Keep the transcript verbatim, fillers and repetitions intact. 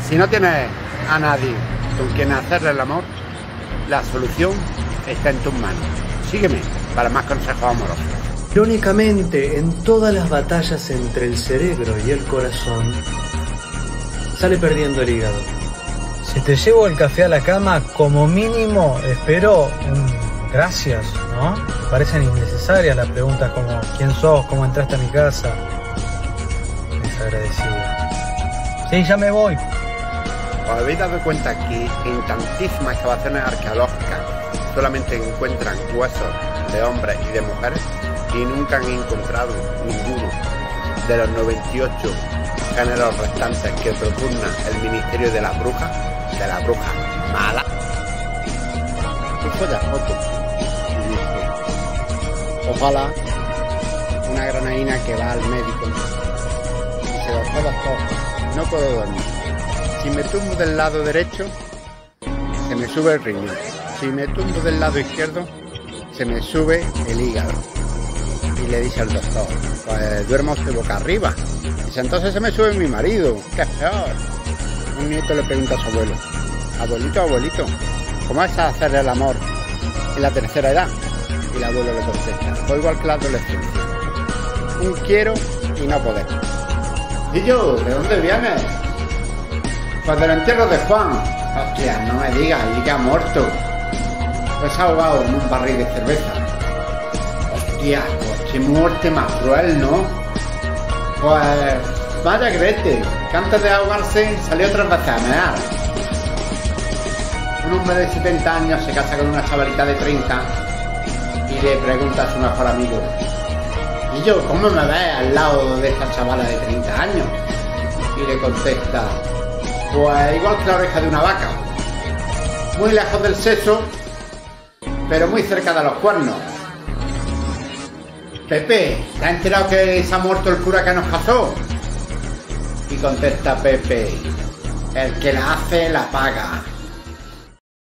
Si no tienes a nadie con quien hacerle el amor, la solución está en tus manos. Sígueme para más consejos amorosos. Irónicamente, en todas las batallas entre el cerebro y el corazón, sale perdiendo el hígado. Si te llevo el café a la cama, como mínimo espero un gracias, ¿no? Me parecen innecesarias las preguntas como ¿quién sos? ¿Cómo entraste a mi casa? Desagradecida. Sí, ya me voy. ¿Os habéis dado cuenta que en tantísimas excavaciones arqueológicas solamente encuentran huesos de hombres y de mujeres y nunca han encontrado ninguno de los noventa y ocho géneros restantes que propugna el Ministerio de las Brujas, de las brujas malas? Puso de foto y dice: ojalá una granadina que va al médico y dice: doctor, doctor, no puedo dormir. Si me tumbo del lado derecho, se me sube el riñón. Si me tumbo del lado izquierdo, se me sube el hígado. Y le dice al doctor: pues duerma usted boca arriba. Dice: entonces se me sube mi marido. ¡Qué peor! Un nieto le pregunta a su abuelo: abuelito, abuelito, ¿cómo es hacer el amor en la tercera edad? Y el abuelo le contesta: pues igual que la adolescencia. Un quiero y no poder. ¿Y yo? ¿De dónde vienes? Pues del entierro de Juan. Hostia, no me digas, y que ha muerto. Pues ha ahogado en un barril de cerveza. Hostia, pues qué muerte más cruel, ¿no? Pues vaya grete, que antes de ahogarse salió tres veces a mear. Un hombre de setenta años se casa con una chavalita de treinta y le pregunta a su mejor amigo: ¿y yo cómo me ves al lado de esta chavala de treinta años? Y le contesta: pues igual que la oreja de una vaca, muy lejos del sexo, pero muy cerca de los cuernos. Pepe, ¿te has enterado que se ha muerto el cura que nos casó? Y contesta Pepe: el que la hace la paga.